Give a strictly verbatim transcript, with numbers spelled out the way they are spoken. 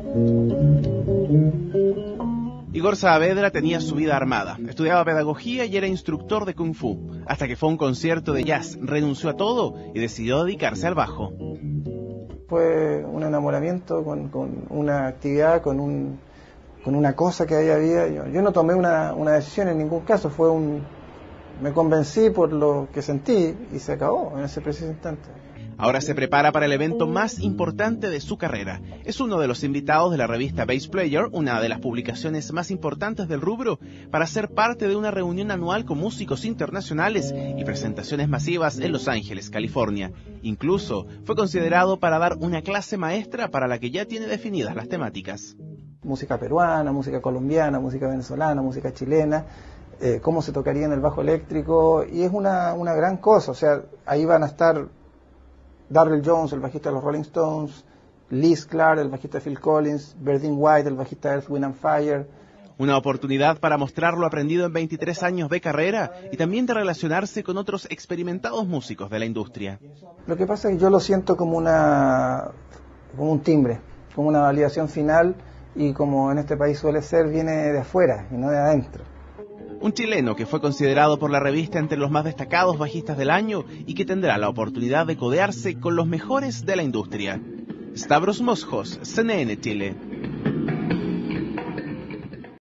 Igor Saavedra tenía su vida armada, estudiaba pedagogía y era instructor de Kung Fu, hasta que fue a un concierto de jazz, renunció a todo y decidió dedicarse al bajo. Fue un enamoramiento con, con una actividad, con, un, con una cosa que ahí había. Yo, yo no tomé una, una decisión en ningún caso, fue un, me convencí por lo que sentí y se acabó en ese preciso instante. Ahora se prepara para el evento más importante de su carrera. Es uno de los invitados de la revista Bass Player, una de las publicaciones más importantes del rubro, para ser parte de una reunión anual con músicos internacionales y presentaciones masivas en Los Ángeles, California. Incluso fue considerado para dar una clase maestra para la que ya tiene definidas las temáticas. Música peruana, música colombiana, música venezolana, música chilena, eh, cómo se tocaría en el bajo eléctrico, y es una, una gran cosa. O sea, ahí van a estar Darrell Jones, el bajista de los Rolling Stones, Liz Clark, el bajista de Phil Collins, Berdine White, el bajista de Earth, Wind and Fire. Una oportunidad para mostrar lo aprendido en veintitrés años de carrera y también de relacionarse con otros experimentados músicos de la industria. Lo que pasa es que yo lo siento como, una, como un timbre, como una validación final, y como en este país suele ser, viene de afuera y no de adentro. Un chileno que fue considerado por la revista entre los más destacados bajistas del año y que tendrá la oportunidad de codearse con los mejores de la industria. Stavros Mosjos, C N N Chile.